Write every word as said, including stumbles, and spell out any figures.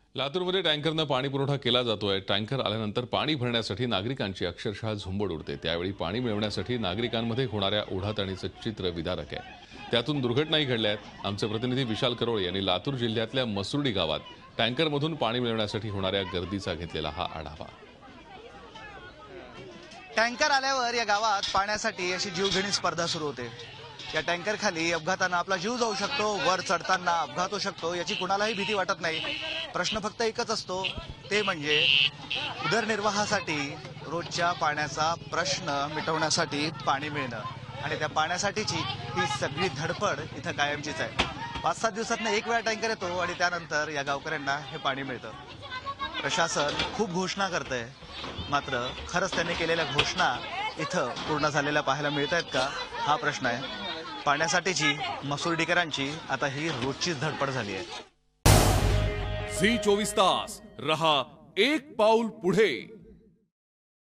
लातूरमध्ये टँकरनं पाणी पुरवठा केला जातोय। टँकर आल्यानंतर पाणी भरण्यासाठी नागरिकांची अक्षरशः झुंबड उडते। त्यावेळी पाणी मिळवण्यासाठी नागरिकांमध्ये होणाऱ्या ओढाताणीचं चित्र विदारक आहे। त्यातून दुर्घटनाही घडल्या आहेत। आमचे प्रतिनिधी विशाल करोळे यांनी लातूर जिल्ह्यातल्या मसुर्डी गावात टँकरमधून पाणी मिळवण्यासाठी होणाऱ्या गर्दीचा घेतलेला हा आढावा। टँकर आल्यावर या गावात पाण्यासाठी अशी जीवघेणी स्पर्धा सुरू होते। या टँकर खाली अपघाताने आपला जीव जाऊ शकतो, वर चढताना अपघात होऊ शकतो, याची कुणालाही भीती वाटत नाही। प्रश्न फक्त एकच असतो, ते म्हणजे उदरनिर्वाहासाठी रोजच्या पाण्याचा प्रश्न मिटवण्यासाठी पाणी मिळणं आणि त्या पाण्यासाठीची ही सगळी धडपड इथं कायमचीच आहे। पाच सात दिवसातनं एक वेळा टँकर येतो आणि त्यानंतर या गावकऱ्यांना हे पाणी मिळतं। प्रशासन खूप घोषणा करतंय, मात्र खरंच त्यांनी केलेल्या घोषणा इथं पूर्ण झालेल्या पाहायला मिळत आहेत का, हा प्रश्न आहे। पाण्यासाठीची मसुर्डीकरांची आता ही रोजचीच धडपड झाली आहे। झी चोवीस तास रहा एक पाऊल पुढे।